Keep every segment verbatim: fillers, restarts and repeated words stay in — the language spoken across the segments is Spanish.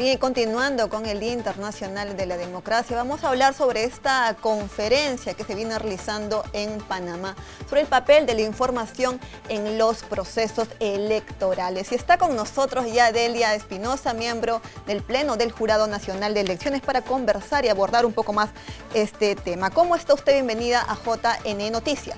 Bien, continuando con el Día Internacional de la Democracia, vamos a hablar sobre esta conferencia que se viene realizando en Panamá, sobre el papel de la información en los procesos electorales. Y está con nosotros ya Delia Espinosa, miembro del Pleno del Jurado Nacional de Elecciones, para conversar y abordar un poco más este tema. ¿Cómo está usted? Bienvenida a J N Noticias.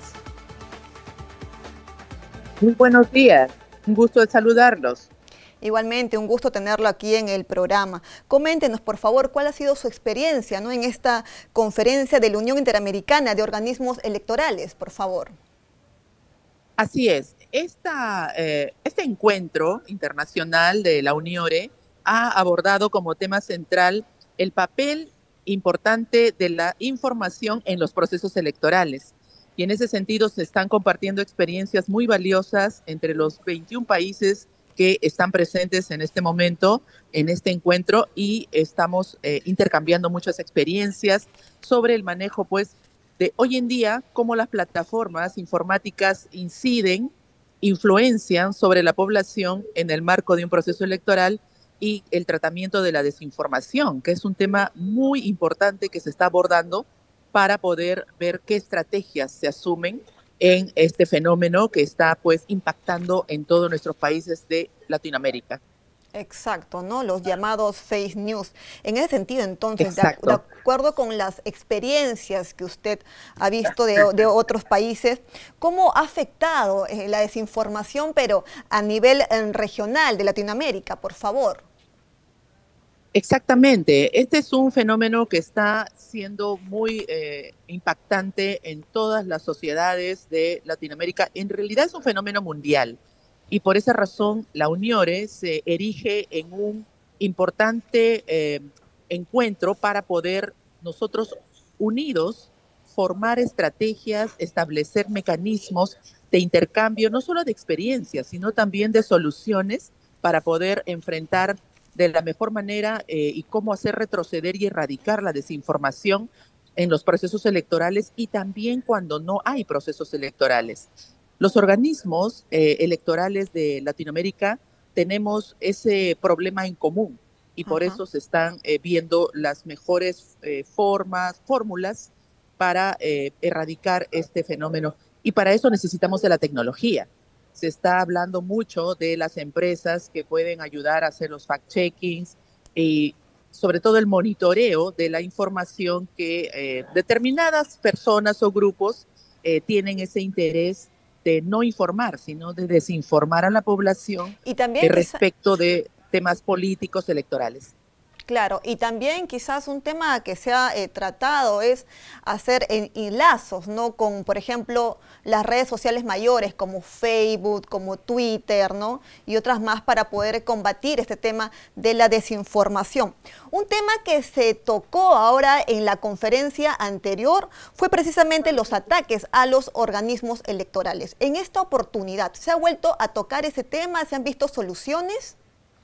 Muy buenos días, un gusto de saludarlos. Igualmente, un gusto tenerlo aquí en el programa. Coméntenos, por favor, cuál ha sido su experiencia, ¿no?, en esta conferencia de la Unión Interamericana de Organismos Electorales, por favor. Así es, Esta, eh, este encuentro internacional de la UNIORE ha abordado como tema central el papel importante de la información en los procesos electorales. Y en ese sentido se están compartiendo experiencias muy valiosas entre los veintiún países que están presentes en este momento, en este encuentro, y estamos eh, intercambiando muchas experiencias sobre el manejo, pues, de hoy en día, cómo las plataformas informáticas inciden, influencian sobre la población en el marco de un proceso electoral y el tratamiento de la desinformación, que es un tema muy importante que se está abordando para poder ver qué estrategias se asumen en este fenómeno que está, pues, impactando en todos nuestros países de Latinoamérica. Exacto, ¿no? Los llamados fake news. En ese sentido, entonces, de, ac de Exacto. acuerdo con las experiencias que usted ha visto de, de otros países, ¿cómo ha afectado eh, la desinformación, pero a nivel eh, regional de Latinoamérica, por favor? Exactamente. Este es un fenómeno que está siendo muy eh, impactante en todas las sociedades de Latinoamérica. En realidad es un fenómeno mundial y por esa razón la UNIORE se erige en un importante eh, encuentro para poder nosotros unidos formar estrategias, establecer mecanismos de intercambio, no solo de experiencias, sino también de soluciones para poder enfrentar de la mejor manera eh, y cómo hacer retroceder y erradicar la desinformación en los procesos electorales y también cuando no hay procesos electorales. Los organismos eh, electorales de Latinoamérica tenemos ese problema en común y por Ajá. eso se están eh, viendo las mejores eh, formas, fórmulas para eh, erradicar este fenómeno. Y para eso necesitamos de la tecnología. Se está hablando mucho de las empresas que pueden ayudar a hacer los fact-checkings y sobre todo el monitoreo de la información que eh, determinadas personas o grupos eh, tienen ese interés de no informar, sino de desinformar a la población Y eh, también quizá, respecto de temas políticos electorales. claro, y también quizás un tema que se ha eh, tratado es hacer en, enlazos, ¿no?, con, por ejemplo, las redes sociales mayores como Facebook, como Twitter, ¿no?, y otras más para poder combatir este tema de la desinformación. Un tema que se tocó ahora en la conferencia anterior fue precisamente los ataques a los organismos electorales. En esta oportunidad, ¿se ha vuelto a tocar ese tema? ¿Se han visto soluciones?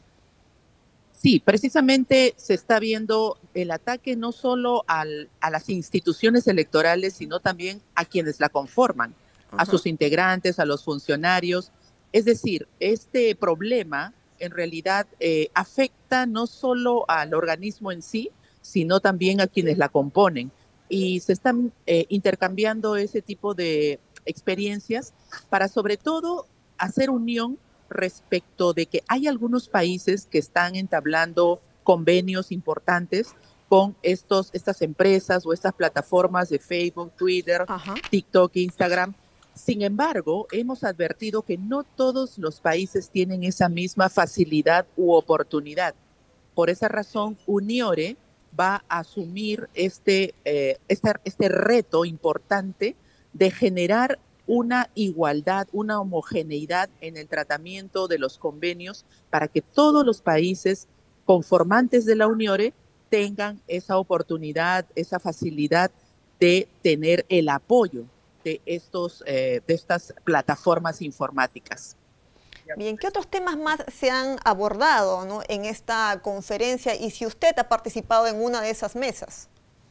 Sí, precisamente se está viendo el ataque no solo al, a las instituciones electorales, sino también a quienes la conforman, a Ajá. sus integrantes, a los funcionarios. Es decir, este problema en realidad eh, afecta no solo al organismo en sí, sino también a quienes la componen. Y se están eh, intercambiando ese tipo de experiencias para sobre todo hacer unión respecto de que hay algunos países que están entablando convenios importantes con estos, estas empresas o estas plataformas de Facebook, Twitter, Ajá. TikTok, Instagram. Sin embargo, hemos advertido que no todos los países tienen esa misma facilidad u oportunidad. Por esa razón, UNIORE va a asumir este, eh, este, este reto importante de generar una igualdad, una homogeneidad en el tratamiento de los convenios para que todos los países conformantes de la UNIORE tengan esa oportunidad, esa facilidad de tener el apoyo de, estos, eh, de estas plataformas informáticas. Bien, ¿qué otros temas más se han abordado, ¿no?, en esta conferencia, y si usted ha participado en una de esas mesas?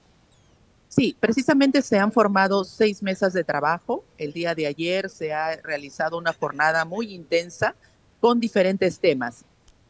Sí, precisamente se han formado seis mesas de trabajo. El día de ayer se ha realizado una jornada muy intensa con diferentes temas.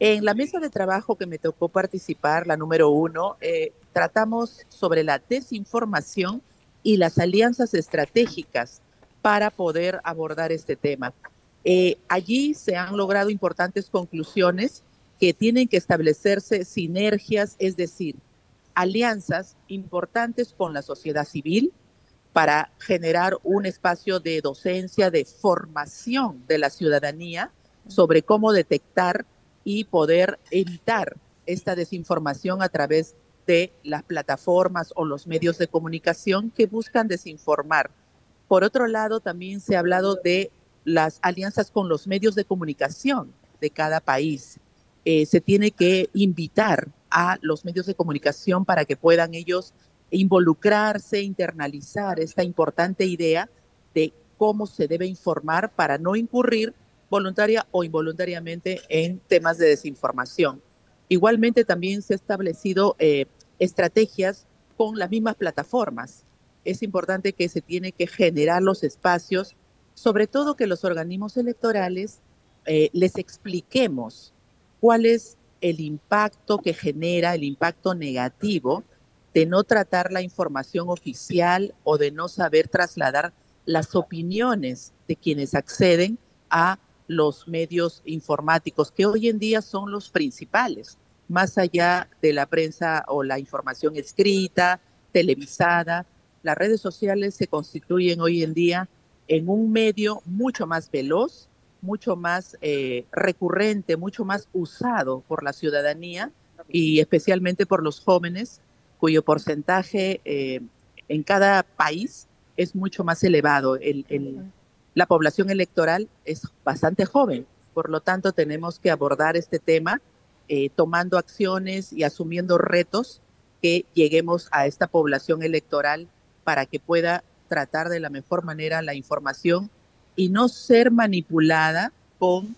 En la mesa de trabajo que me tocó participar, la número uno, eh, tratamos sobre la desinformación y las alianzas estratégicas para poder abordar este tema. Eh, allí se han logrado importantes conclusiones que tienen que establecerse sinergias, es decir, alianzas importantes con la sociedad civil para generar un espacio de docencia, de formación de la ciudadanía sobre cómo detectar y poder evitar esta desinformación a través de las plataformas o los medios de comunicación que buscan desinformar. Por otro lado, también se ha hablado de las alianzas con los medios de comunicación de cada país. Eh, se tiene que invitar a los medios de comunicación para que puedan ellos involucrarse, internalizar esta importante idea de cómo se debe informar para no incurrir voluntaria o involuntariamente en temas de desinformación. Igualmente también se han establecido eh, estrategias con las mismas plataformas. Es importante que se tiene que generar los espacios, sobre todo que los organismos electorales eh, les expliquemos cuál es el impacto que genera, el impacto negativo de no tratar la información oficial o de no saber trasladar las opiniones de quienes acceden a los medios informáticos, que hoy en día son los principales, más allá de la prensa o la información escrita, televisada. Las redes sociales se constituyen hoy en día en un medio mucho más veloz, mucho más eh, recurrente, mucho más usado por la ciudadanía y especialmente por los jóvenes, cuyo porcentaje eh, en cada país es mucho más elevado. El, el, la población electoral es bastante joven, por lo tanto tenemos que abordar este tema eh, tomando acciones y asumiendo retos que lleguemos a esta población electoral para que pueda tratar de la mejor manera la información y no ser manipulada con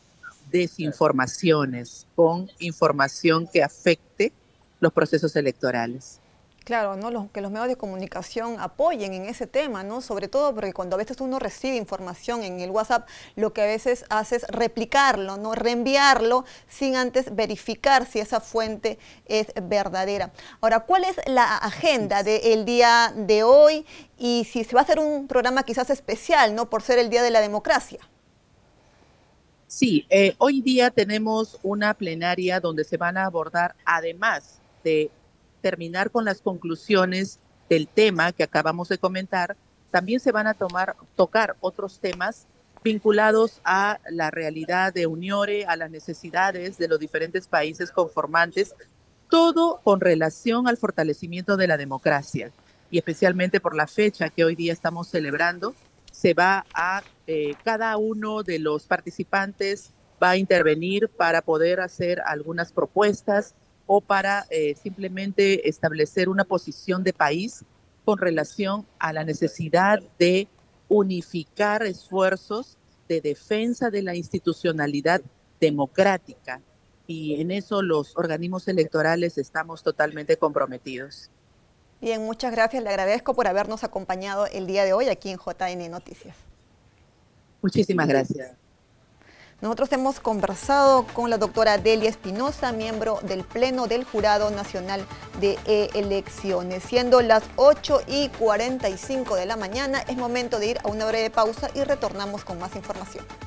desinformaciones, con información que afecte los procesos electorales. Claro, ¿no? Los, que los medios de comunicación apoyen en ese tema, ¿no? Sobre todo porque cuando a veces uno recibe información en el WhatsApp, lo que a veces hace es replicarlo, ¿no? Reenviarlo sin antes verificar si esa fuente es verdadera. Ahora, ¿cuál es la agenda del día de hoy? Y si se va a hacer un programa quizás especial, ¿no? Por ser el Día de la Democracia. Sí, eh, hoy día tenemos una plenaria donde se van a abordar, además de terminar con las conclusiones del tema que acabamos de comentar, también se van a tomar, tocar otros temas vinculados a la realidad de Uniore, a las necesidades de los diferentes países conformantes, todo con relación al fortalecimiento de la democracia. Y especialmente por la fecha que hoy día estamos celebrando, se va a, eh, cada uno de los participantes va a intervenir para poder hacer algunas propuestas o para eh, simplemente establecer una posición de país con relación a la necesidad de unificar esfuerzos de defensa de la institucionalidad democrática. Y en eso los organismos electorales estamos totalmente comprometidos. Bien, muchas gracias. Le agradezco por habernos acompañado el día de hoy aquí en J N Noticias. Muchísimas gracias. Nosotros hemos conversado con la doctora Delia Espinosa, miembro del Pleno del Jurado Nacional de Elecciones. Siendo las ocho y cuarenta y cinco de la mañana, es momento de ir a una breve pausa y retornamos con más información.